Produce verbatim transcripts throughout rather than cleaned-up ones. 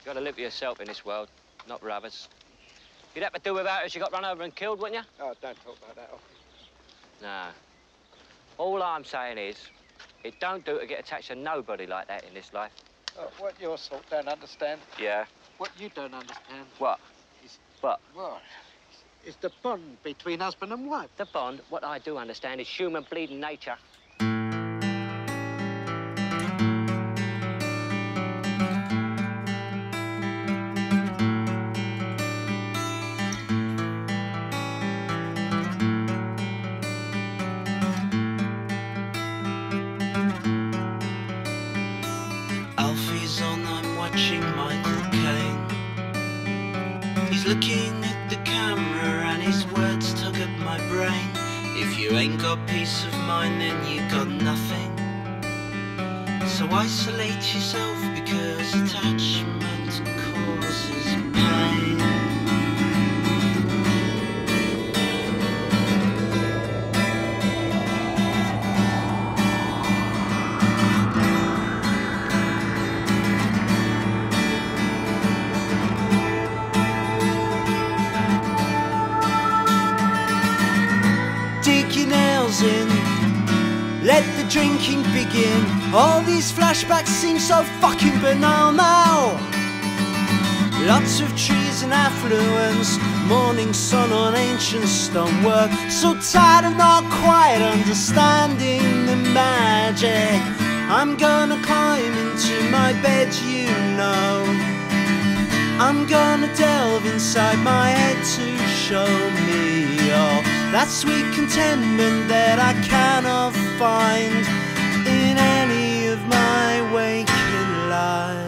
You've got to live for yourself in this world, not for others. You'd have to do without her if she got run over and killed, wouldn't you? Oh, don't talk about that, Alfie. No. All I'm saying is, it don't do to get attached to nobody like that in this life. Oh, what your sort don't understand. Yeah. What you don't understand. What? Is, what? What? Is the bond between husband and wife. The bond, what I do understand, is human bleeding nature. Alfie's on, I'm watching Michael Caine. He's looking at the camera and his words tug at my brain. If you ain't got peace of mind, then you got nothing. So isolate yourself, because attachment causes pain. In. Let the drinking begin. All these flashbacks seem so fucking banal now. Lots of trees and affluence, morning sun on ancient stonework. So tired of not quite understanding the magic. I'm gonna climb into my bed, you know. I'm gonna delve inside my head to show me all that sweet contentment that I cannot find in any of my waking life.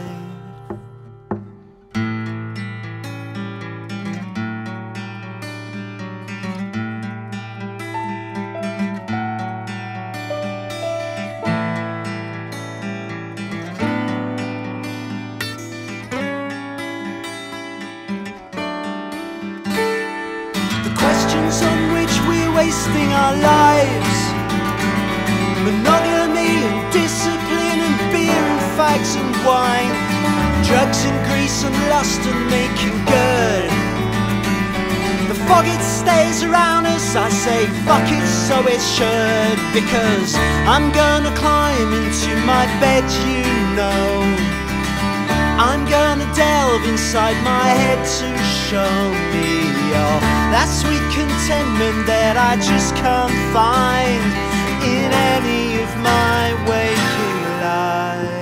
On which we're wasting our lives, monogamy and discipline and beer and fags and wine, drugs and grease and lust and making good. The fog it stays around us, I say fuck it so it should, because I'm gonna climb into my bed, you know. I'm gonna delve inside my head to show me all that sweet contentment that I just can't find in any of my waking life.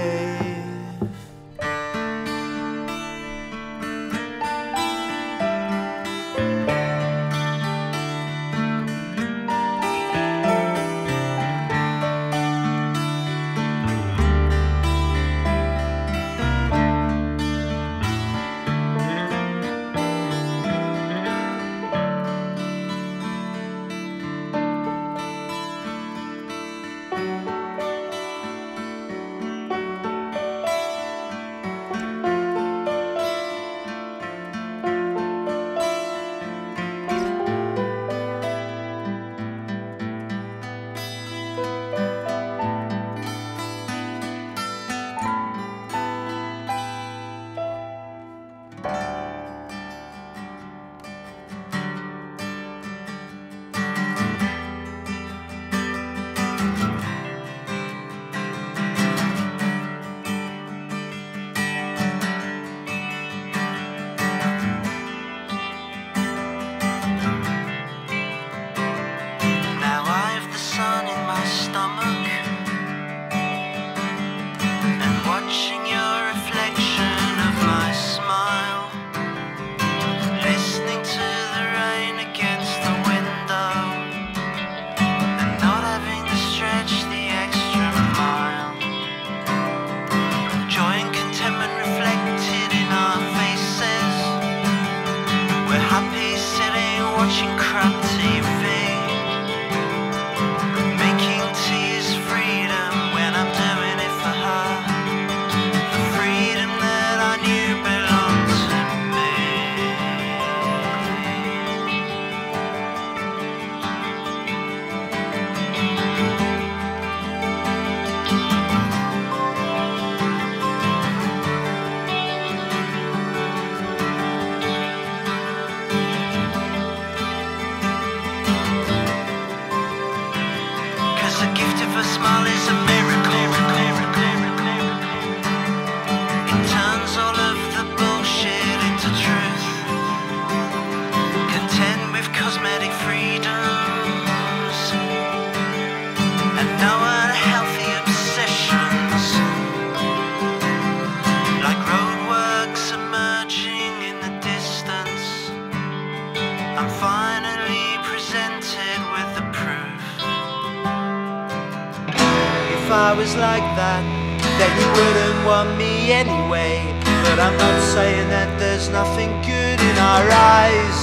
was like that, then you wouldn't want me anyway. But I'm not saying that there's nothing good in our eyes.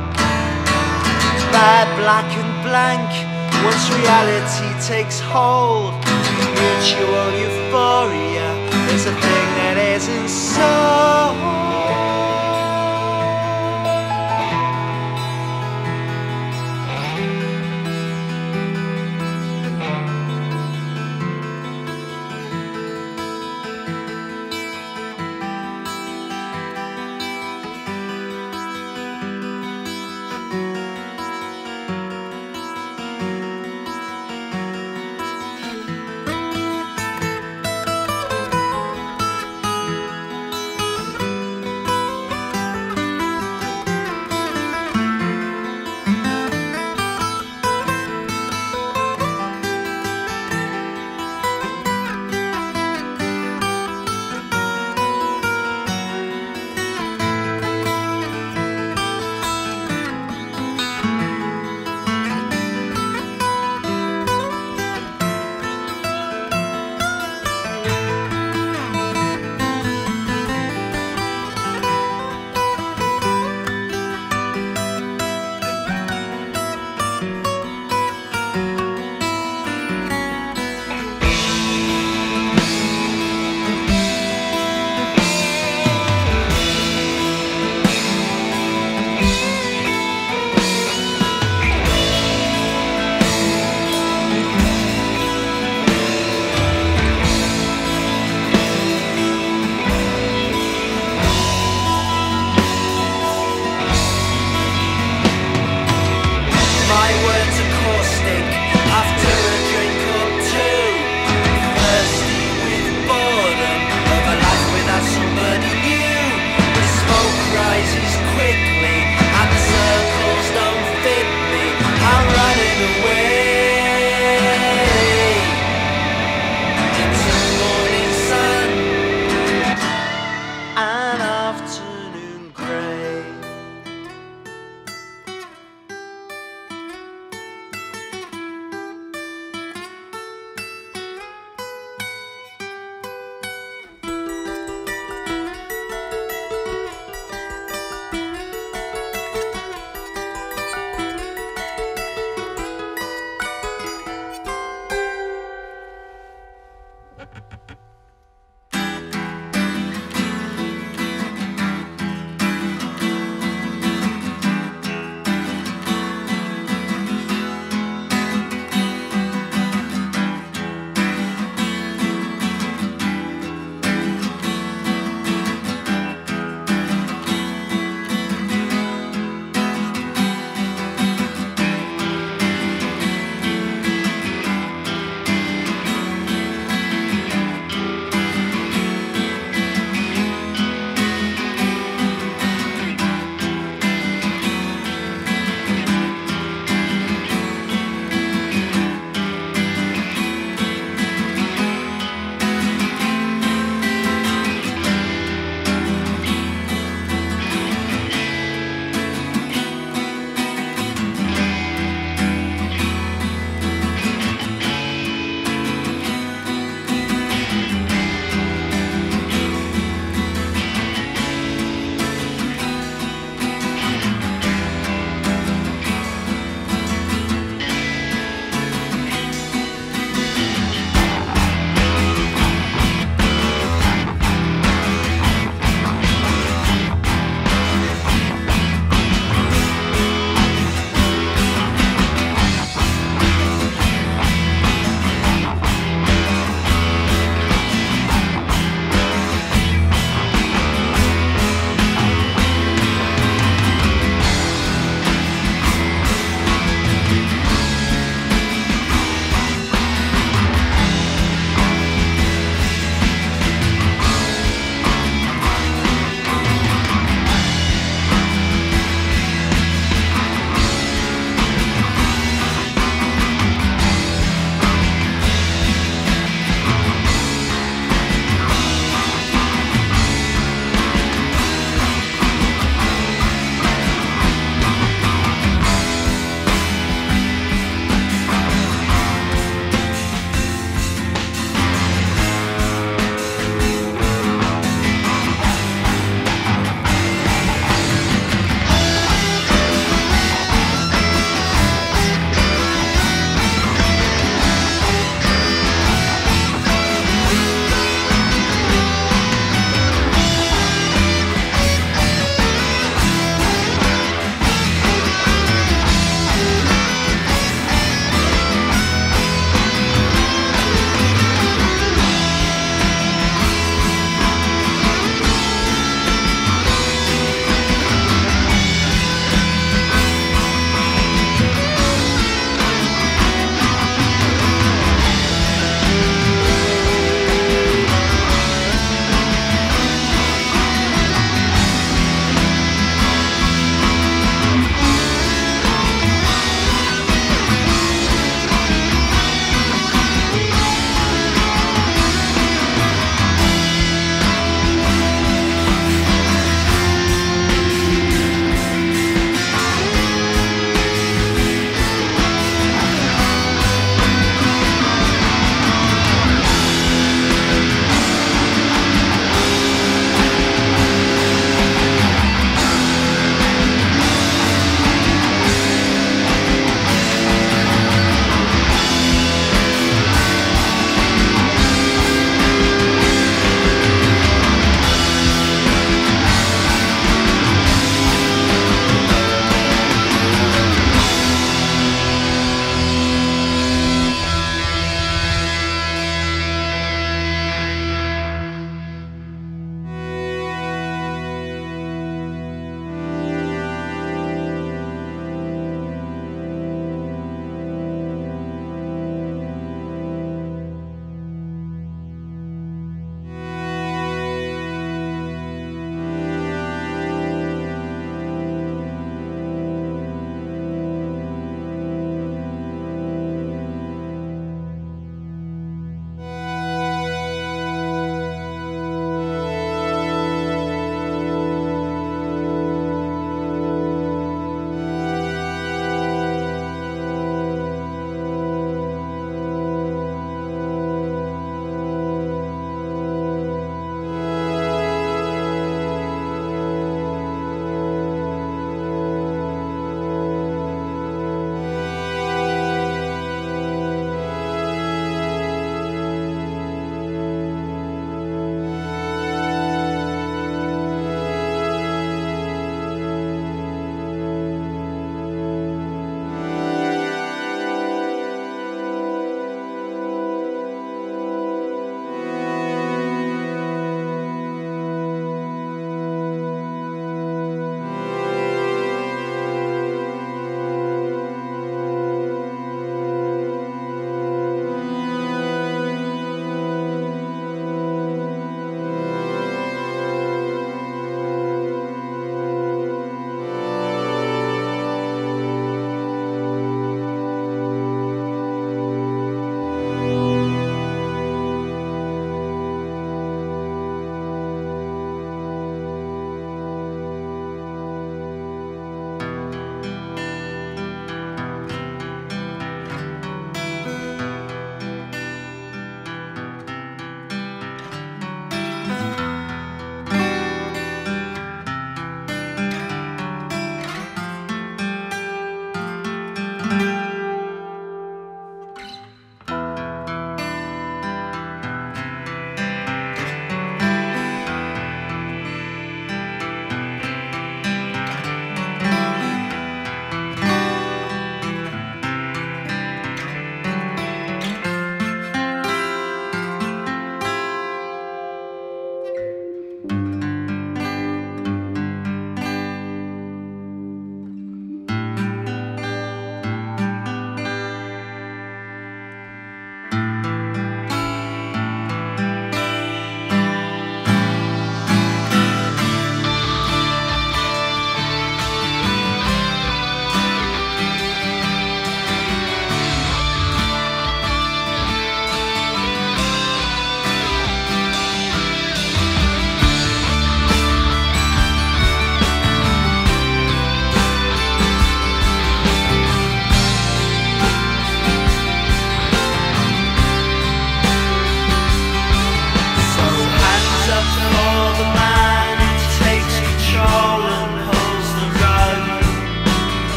Bad, black and blank, once reality takes hold. Mutual euphoria is a thing that isn't so.